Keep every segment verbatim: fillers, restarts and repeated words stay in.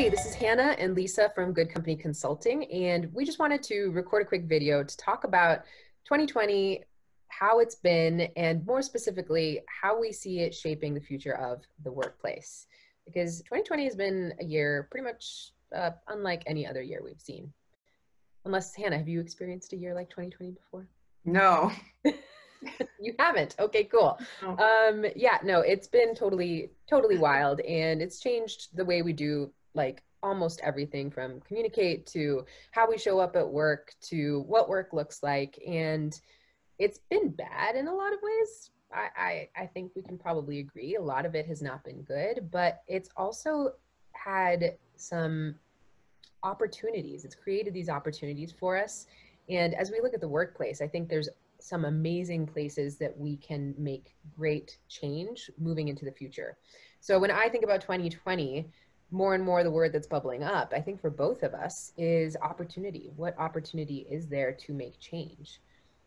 Hey, this is Hannah and Lisa from Good Company Consulting, and we just wanted to record a quick video to talk about twenty twenty, how it's been, and more specifically, how we see it shaping the future of the workplace. Because twenty twenty has been a year pretty much uh, unlike any other year we've seen. Unless, Hannah, have you experienced a year like twenty twenty before? No. You haven't. Okay, cool. No. Um, yeah, no, it's been totally, totally wild, and it's changed the way we do like almost everything from communicate to how we show up at work to what work looks like. And it's been bad in a lot of ways. I, I, I think we can probably agree. A lot of it has not been good, but it's also had some opportunities. It's created these opportunities for us. And as we look at the workplace, I think there's some amazing places that we can make great change moving into the future. So when I think about twenty twenty, more and more the word that's bubbling up, I think for both of us, is opportunity. What opportunity is there to make change?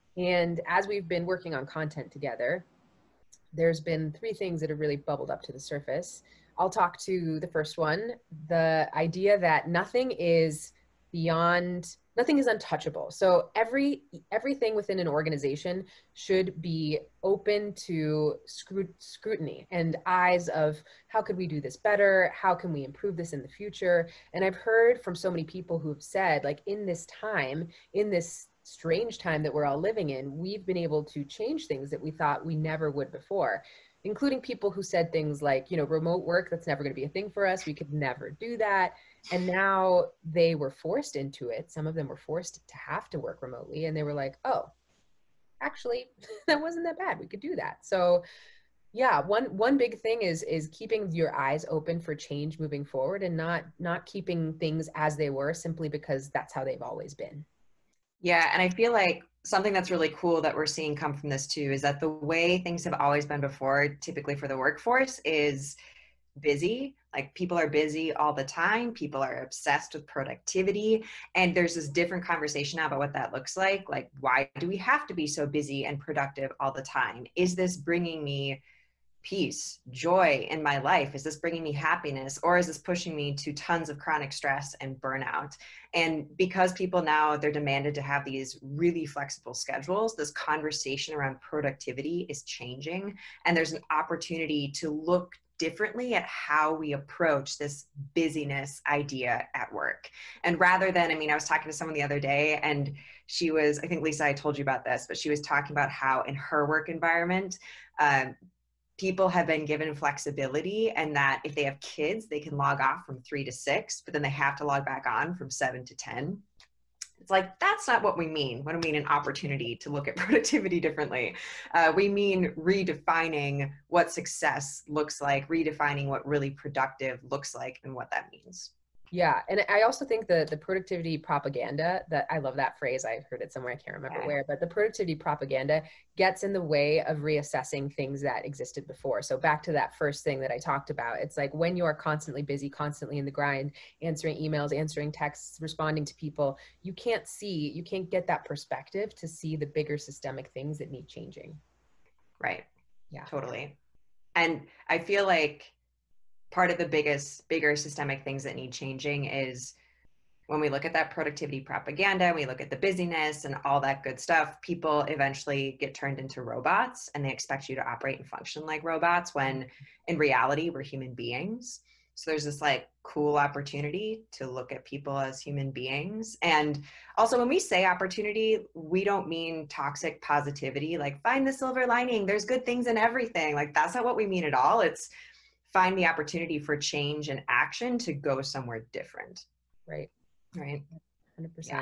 And as we've been working on content together, there's been three things that have really bubbled up to the surface. I'll talk to the first one, the idea that nothing is beyond, nothing is untouchable. So every everything within an organization should be open to scrut scrutiny and eyes of how could we do this better? How can we improve this in the future? And I've heard from so many people who've said, like, in this time, in this strange time that we're all living in, we've been able to change things that we thought we never would before, including people who said things like, you know, remote work, that's never going to be a thing for us. We could never do that. And now they were forced into it. Some of them were forced to have to work remotely. And they were like, oh, actually, that wasn't that bad. We could do that. So yeah, one one big thing is is keeping your eyes open for change moving forward, and not not keeping things as they were simply because that's how they've always been. Yeah, and I feel like something that's really cool that we're seeing come from this too is that the way things have always been before, typically for the workforce, is busy. Like, people are busy all the time. People are obsessed with productivity. And there's this different conversation now about what that looks like. Like, why do we have to be so busy and productive all the time? Is this bringing me peace, joy in my life? Is this bringing me happiness, or is this pushing me to tons of chronic stress and burnout? And because people now, they're demanded to have these really flexible schedules, this conversation around productivity is changing, and there's an opportunity to look differently at how we approach this busyness idea at work. And rather than, I mean, I was talking to someone the other day, and she was, I think, Lisa, I told you about this, but she was talking about how in her work environment, um, people have been given flexibility, and that if they have kids, they can log off from three to six, but then they have to log back on from seven to ten. It's like, that's not what we mean when we mean an opportunity to look at productivity differently. Uh, we mean redefining what success looks like, redefining what really productive looks like, and what that means. Yeah, and I also think the the productivity propaganda, that I love that phrase. I heard it somewhere, I can't remember Yeah. where, but the productivity propaganda gets in the way of reassessing things that existed before. So back to that first thing that I talked about, it's like when you are constantly busy, constantly in the grind, answering emails, answering texts, responding to people, you can't see, you can't get that perspective to see the bigger systemic things that need changing. Right. Yeah. Totally. And I feel like part of the biggest, bigger systemic things that need changing is when we look at that productivity propaganda, we look at the busyness and all that good stuff, people eventually get turned into robots, and they expect you to operate and function like robots, when in reality, we're human beings. So there's this like cool opportunity to look at people as human beings. And also, when we say opportunity, we don't mean toxic positivity, like find the silver lining, there's good things in everything. Like, that's not what we mean at all. It's find the opportunity for change and action to go somewhere different. Right. Right. one hundred percent.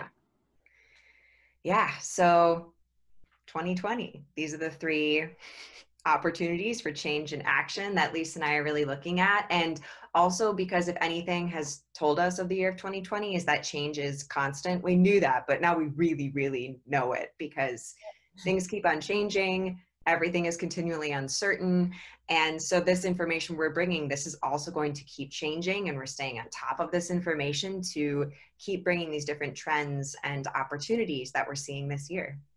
Yeah. Yeah. So twenty twenty, these are the three opportunities for change and action that Lisa and I are really looking at. And also, because if anything has told us of the year of twenty twenty is that change is constant. We knew that, but now we really, really know it, because things keep on changing. Everything is continually uncertain. And so this information we're bringing, this is also going to keep changing, and we're staying on top of this information to keep bringing these different trends and opportunities that we're seeing this year.